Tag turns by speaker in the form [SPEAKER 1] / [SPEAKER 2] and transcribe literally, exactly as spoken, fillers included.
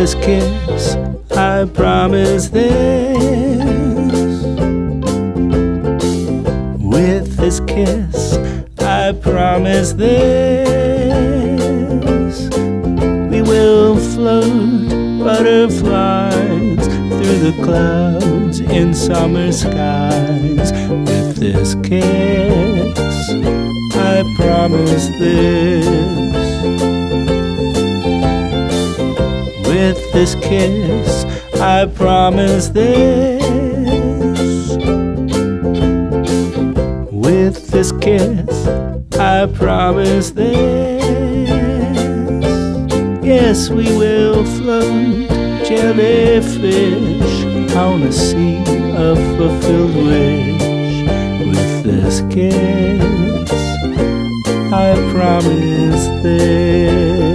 [SPEAKER 1] this kiss, I promise this. With this kiss, I promise this. We will float butterflies through the clouds in summer skies. With this kiss, I promise this. With this kiss, I promise this. With this kiss, I promise this. Yes, we will float jellyfish on a sea of fulfilled wish. With this kiss, I promise this.